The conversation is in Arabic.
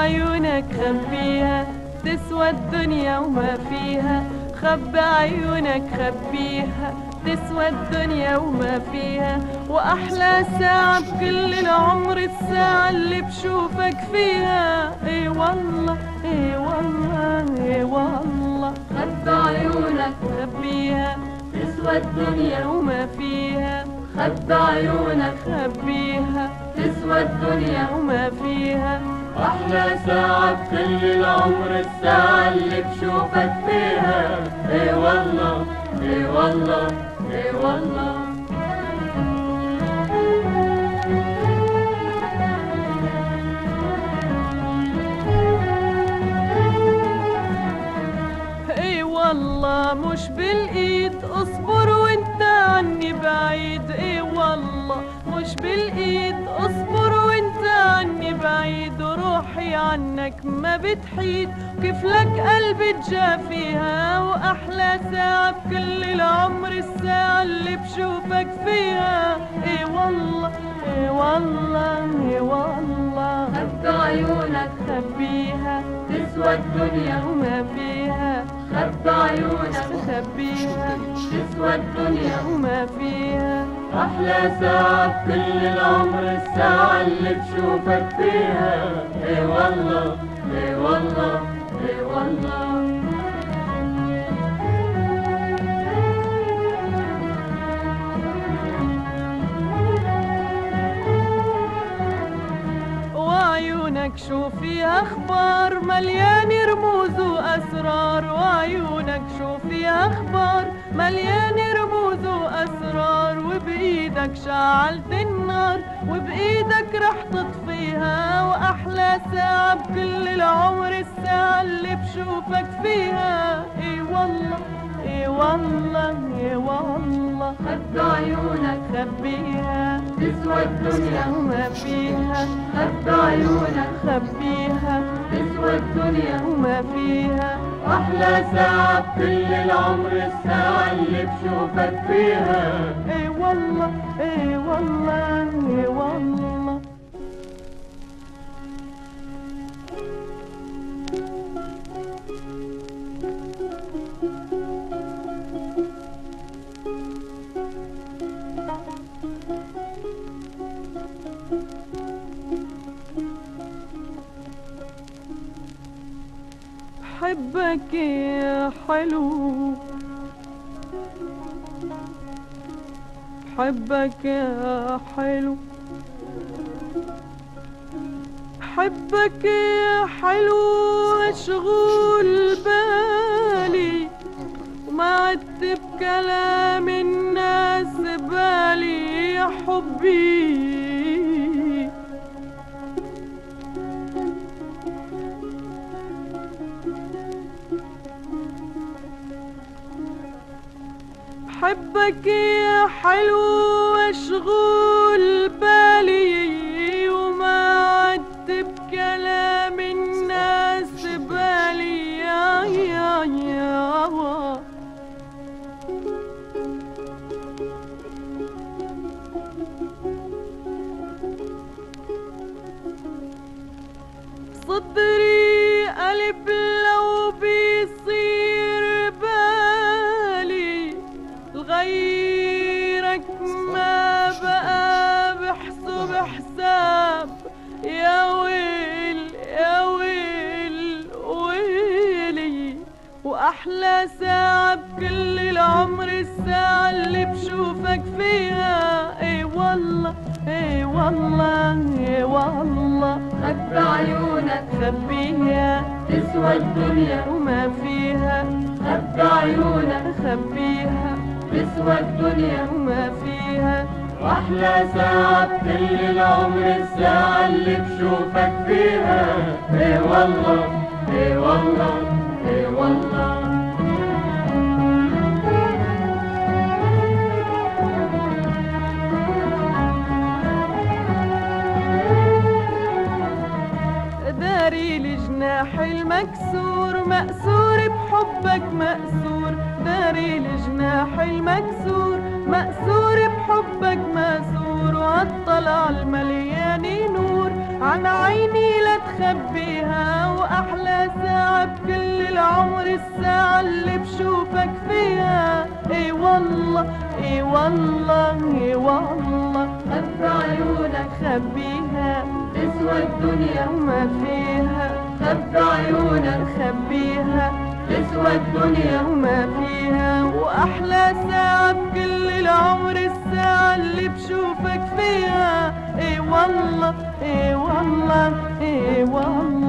عيونك خبيها تسوى الدنيا وما فيها، خبي عيونك خبيها تسوى الدنيا وما فيها. واحلى ساعة بكل العمر الساعة اللي بشوفك فيها. اي والله اي والله اي والله، خبي عيونك خبيها تسوى الدنيا وما فيها، خبي عيونك خبيها تسوى الدنيا وما فيها. أحلى ساعة بكل العمر الساعة اللي بشوفك فيها. اي والله اي والله اي والله. اي والله مش بالايد اصبر وانت عني بعيد. اي والله مش بالايد اصبر وانت عني بعيد، وروحي عنك ما بتحيد كيف لك قلبي تجافيها. واحلى ساعة بكل العمر الساعة اللي بشوفك فيها. اي والله اي والله اي والله، خبي عيونك خبيها تسوى الدنيا وما فيها، خبي عيونك خبيها تسوى الدنيا وما فيها. أحلى ساعة بكل العمر الساعة اللي بشوفك فيها. اي والله اي والله اي والله. وعيونك شو فيها اخبار مليانة رموز واسرار. وعيونك شو فيها اخبار مليانة رموز واسرار. وبايدك شعلت النار وبايدك رح تطفيها. واحلى ساعة بكل العمر الساعة اللي بشوفك فيها. اي والله اي والله اي والله، خبي عيونك خبيها تسوى الدنيا وما فيها، خبي عيونك خبيها تسوى الدنيا وما فيها. أحلى ساعة بكل العمر الساعة اللي بشوفك فيها. اي والله اي والله اي والله. بحبك يا حلو، بحبك يا حلو، بحبك يا حلو. مشغول بالي وما عدت بكلام الناس بالي يا حبي. بحبك يا حلو مشغول بالي وما عدت بكلام الناس بالي يا صدري قلب لو بيصير بالي غيرك ما بقى بحسب حساب. يا ويل يا ويل ويلي. واحلى ساعة بكل العمر الساعة اللي بشوفك فيها. اي والله اي والله اي والله، خبي عيونك خبيها تسوى الدنيا وما فيها، خبي عيونك خبيها تسوى الدنيا وما فيها. واحلى ساعة بكل العمر الساعة اللي بشوفك فيها. اي والله اي والله اي والله. داري الجناح المكسور مأسور بحبك مأسور. داري الجناح المكسور مأسور بحبك مأسور. وهالطلع المليان نور عن عيني تخبيها، واحلى ساعة بكل العمر الساعة اللي بشوفك فيها. اي والله اي والله اي والله، خبي عيونك خبيها تسوى الدنيا وما فيها، خبي عيونك خبيها تسوى الدنيا وما فيها. واحلى ساعة بكل العمر الساعة اللي بشوفك فيها. اي والله اي والله اي والله.